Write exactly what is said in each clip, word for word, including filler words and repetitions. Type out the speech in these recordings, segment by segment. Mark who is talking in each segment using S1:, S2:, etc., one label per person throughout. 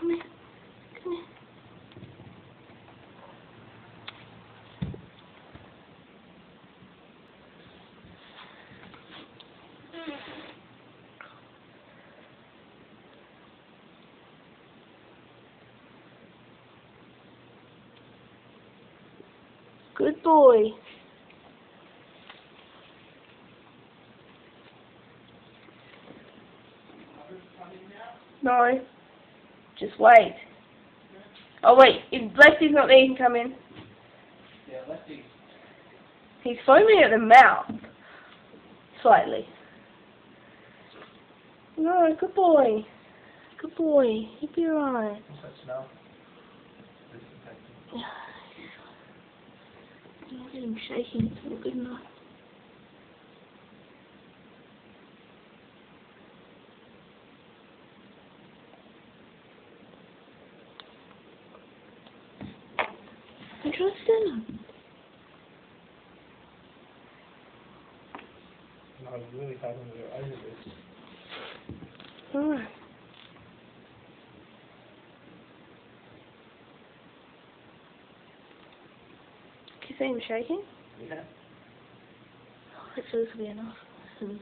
S1: Come here. Come here. Good boy. No. Just wait. Oh wait, if Lesty's not there, you can come in.
S2: Yeah, Lesty.
S1: He's foaming at the mouth. Slightly. No, good boy. Good boy. He'll be alright.
S2: What's that smell? Disinfectant.
S1: Look at him shaking. It's not good enough. I'm trying to stand up.
S2: No, I was really hoping we were over this.
S1: Alright. Can you see him shaking?
S2: Yeah.
S1: Hopefully this will be enough for that.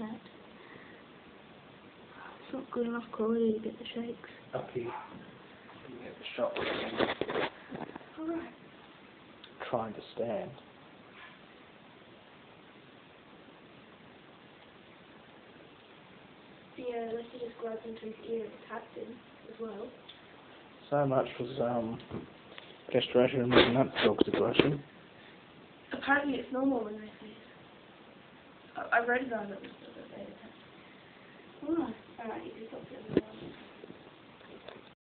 S1: It's not good enough quality to get the shakes.
S2: Up here. You get the shot.
S1: Alright.
S2: Trying to stand.
S1: Yeah, unless he just grabs into his ear and taps him as well.
S2: So much was um castration removing that dog's aggression.
S1: Apparently it's normal when they see it. I, I read about it. Alright, alright, you can stop